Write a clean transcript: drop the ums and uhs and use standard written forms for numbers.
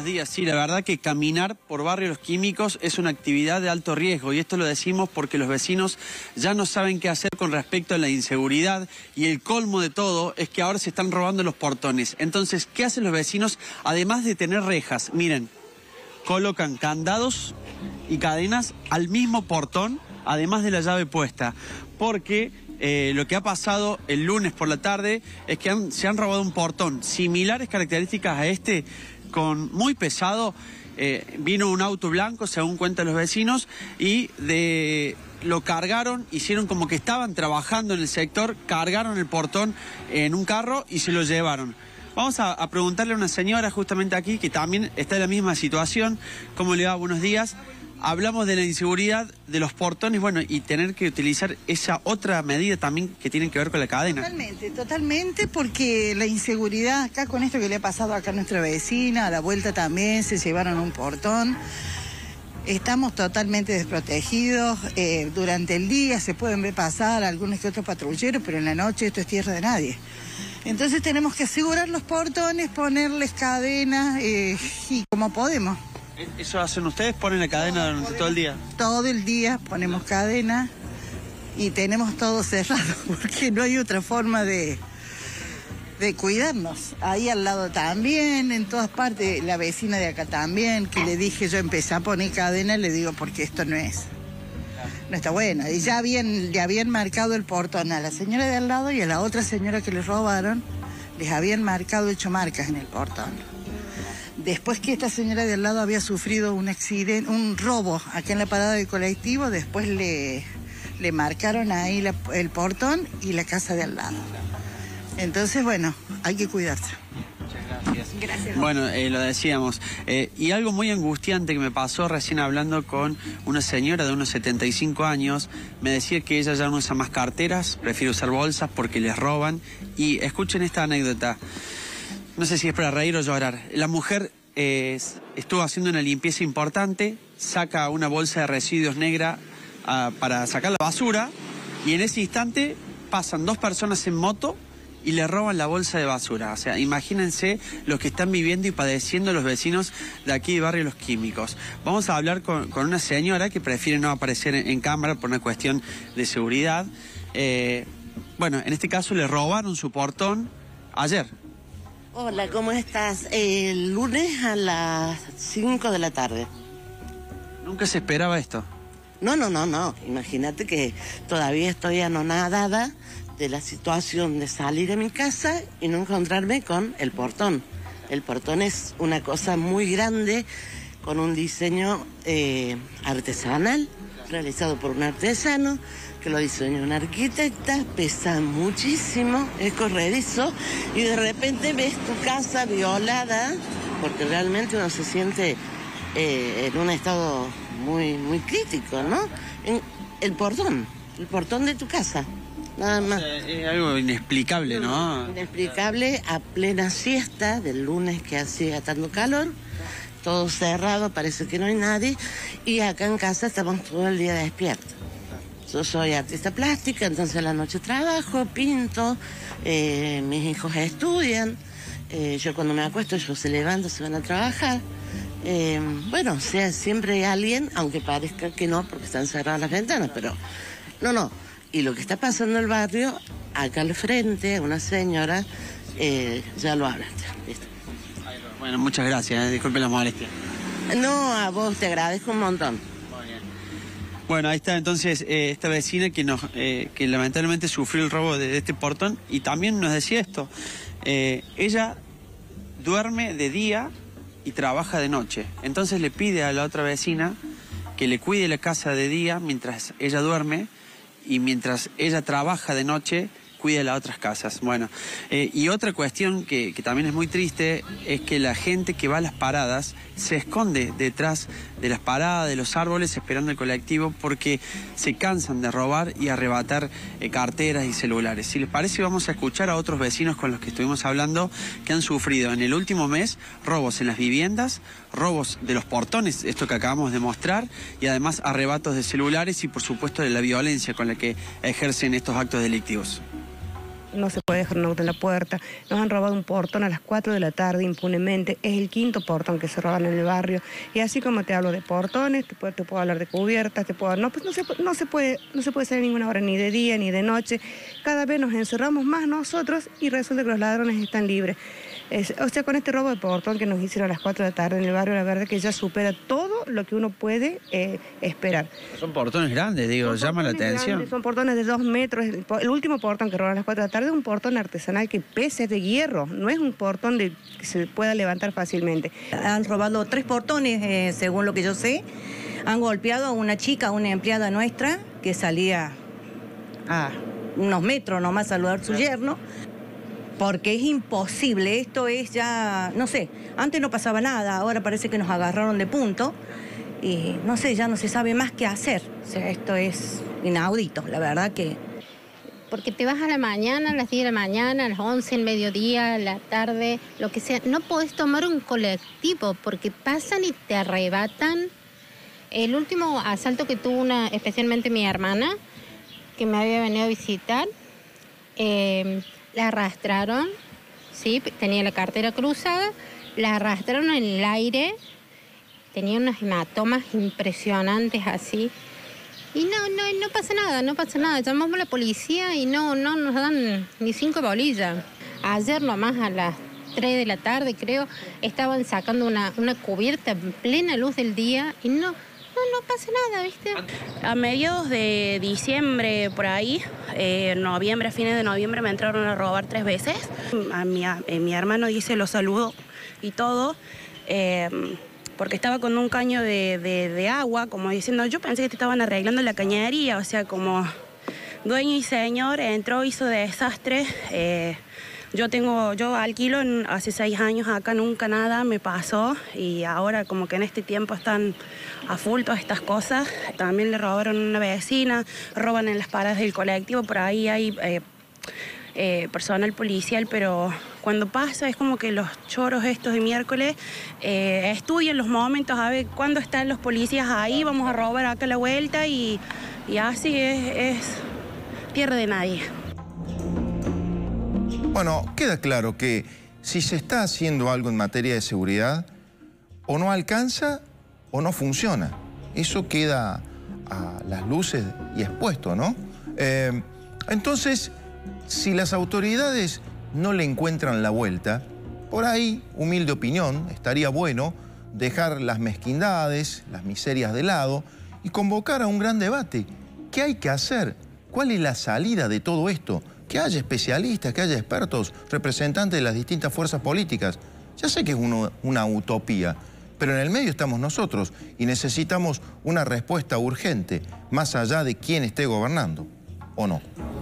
días. Sí, la verdad que caminar por Barrio Los Químicos es una actividad de alto riesgo y esto lo decimos porque los vecinos ya no saben qué hacer con respecto a la inseguridad y el colmo de todo es que ahora se están robando los portones. Entonces, ¿qué hacen los vecinos? Además de tener rejas, miren, colocan candados y cadenas al mismo portón, además de la llave puesta, porque lo que ha pasado el lunes por la tarde es que se han robado un portón similares características a este, con muy pesado. Vino un auto blanco, según cuentan los vecinos, y lo cargaron, hicieron como que estaban trabajando en el sector, cargaron el portón en un carro y se lo llevaron. Vamos a preguntarle a una señora justamente aquí que también está en la misma situación. ¿Cómo le va? Buenos días. Hablamos de la inseguridad de los portones, bueno, y tener que utilizar esa otra medida también que tiene que ver con la cadena. Totalmente, porque la inseguridad acá con esto que le ha pasado acá a nuestra vecina, a la vuelta también se llevaron un portón. Estamos totalmente desprotegidos. Durante el día se pueden ver pasar algunos que otros patrulleros, pero en la noche esto es tierra de nadie. Entonces tenemos que asegurar los portones, ponerles cadenas y como podemos. ¿Eso hacen ustedes? ¿Ponen la cadena durante todo el día? Todo el día ponemos cadena y tenemos todo cerrado porque no hay otra forma de cuidarnos. Ahí al lado también, en todas partes, la vecina de acá también, que le dije, yo empecé a poner cadena, le digo, porque esto no está bueno. Y ya le habían marcado el portón a la señora de al lado y a la otra señora que les robaron, les habían hecho marcas en el portón. Después que esta señora de al lado había sufrido un accidente, un robo acá en la parada del colectivo, después le marcaron ahí el portón y la casa de al lado. Entonces, bueno, hay que cuidarse. Muchas gracias. Gracias. Bueno, lo decíamos. Y algo muy angustiante que me pasó recién hablando con una señora de unos 75 años, me decía que ella ya no usa más carteras, prefiere usar bolsas porque les roban. Y escuchen esta anécdota. No sé si es para reír o llorar. La mujer estuvo haciendo una limpieza importante, saca una bolsa de residuos negra para sacar la basura y en ese instante pasan dos personas en moto y le roban la bolsa de basura. O sea, imagínense lo que están viviendo y padeciendo los vecinos de aquí de Barrio Los Químicos. Vamos a hablar con una señora que prefiere no aparecer en cámara por una cuestión de seguridad. Bueno, en este caso le robaron su portón ayer. Hola, ¿cómo estás? El lunes a las 5 de la tarde. ¿Nunca se esperaba esto? No. Imagínate que todavía estoy anonadada de la situación de salir de mi casa y no encontrarme con el portón. El portón es una cosa muy grande, con un diseño artesanal, realizado por un artesano, que lo diseñó una arquitecta, pesa muchísimo, es corredizo, y de repente ves tu casa violada, porque realmente uno se siente en un estado muy crítico, ¿no? El portón de tu casa, nada más. Es algo inexplicable, ¿no? Inexplicable a plena siesta del lunes que hacía tanto calor, todo cerrado, parece que no hay nadie, y acá en casa estamos todo el día despiertos. Yo soy artista plástica, entonces a la noche trabajo, pinto, mis hijos estudian, yo cuando me acuesto ellos se levantan, se van a trabajar. Bueno, o sea, siempre hay alguien, aunque parezca que no, porque están cerradas las ventanas, pero no. Y lo que está pasando en el barrio, acá al frente, una señora, ya lo hablaste. ¿Viste? Bueno, muchas gracias, disculpe la molestia. No, a vos te agradezco un montón. Bueno, ahí está entonces esta vecina que lamentablemente sufrió el robo de este portón y también nos decía esto. Ella duerme de día y trabaja de noche. Entonces le pide a la otra vecina que le cuide la casa de día mientras ella duerme y mientras ella trabaja de noche cuida las otras casas. Bueno, y otra cuestión que también es muy triste es que la gente que va a las paradas se esconde detrás de las paradas, de los árboles, esperando el colectivo porque se cansan de robar y arrebatar carteras y celulares. Si les parece, vamos a escuchar a otros vecinos con los que estuvimos hablando que han sufrido en el último mes robos en las viviendas, robos de los portones, esto que acabamos de mostrar, y además arrebatos de celulares y por supuesto de la violencia con la que ejercen estos actos delictivos. no se puede dejar un auto en la puerta. Nos han robado un portón a las 4 de la tarde impunemente. Es el quinto portón que se roban en el barrio. Y así como te hablo de portones, te puedo hablar de cubiertas, no se puede salir ninguna hora, ni de día ni de noche. Cada vez nos encerramos más nosotros y resulta que los ladrones están libres. O sea, con este robo de portón que nos hicieron a las 4 de la tarde en el barrio, la verdad que ya supera todo lo que uno puede esperar. Son portones grandes, digo, llama la atención. Grandes, son portones de 2 metros. El último portón que robaron a las 4 de la tarde es un portón artesanal que pesa, es de hierro, no es un portón que se pueda levantar fácilmente. Han robado 3 portones, según lo que yo sé. Han golpeado a una chica, una empleada nuestra, que salía a unos metros nomás a saludar a su yerno. Porque es imposible, esto es ya, no sé, antes no pasaba nada, ahora parece que nos agarraron de punto y no sé, ya no se sabe más qué hacer. O sea, esto es inaudito, la verdad que... Porque te vas a la mañana, a las 10 de la mañana, a las 11, el mediodía, a la tarde, lo que sea. No podés tomar un colectivo porque pasan y te arrebatan. El último asalto que tuvo especialmente mi hermana, que me había venido a visitar, la arrastraron, sí, tenía la cartera cruzada, la arrastraron en el aire, tenía unos hematomas impresionantes así. Y no pasa nada. Llamamos a la policía y no nos dan ni 5 bolillas. Ayer nomás a las 3 de la tarde, creo, estaban sacando una cubierta en plena luz del día y no pasa nada, ¿viste? A mediados de diciembre, por ahí, a fines de noviembre, me entraron a robar 3 veces. A mi hermano dice, lo saludo y todo, porque estaba con un caño de agua, como diciendo, yo pensé que te estaban arreglando la cañería, o sea, como dueño y señor, entró, hizo desastre. Yo alquilo hace 6 años acá, nunca nada me pasó y ahora como que en este tiempo están a full todas estas cosas. También le robaron a una vecina, roban en las paradas del colectivo, por ahí hay personal policial, pero cuando pasa es como que los choros estos de miércoles estudian los momentos, a ver cuándo están los policías ahí, vamos a robar acá a la vuelta y así es tierra de nadie. Bueno, queda claro que si se está haciendo algo en materia de seguridad, o no alcanza o no funciona. Eso queda a las luces y expuesto, ¿no? Entonces, si las autoridades no le encuentran la vuelta, por ahí, humilde opinión, estaría bueno dejar las mezquindades, las miserias de lado y convocar a un gran debate. ¿Qué hay que hacer? ¿Cuál es la salida de todo esto? Que haya especialistas, que haya expertos, representantes de las distintas fuerzas políticas. Ya sé que es una utopía, pero en el medio estamos nosotros y necesitamos una respuesta urgente, más allá de quién esté gobernando, ¿o no?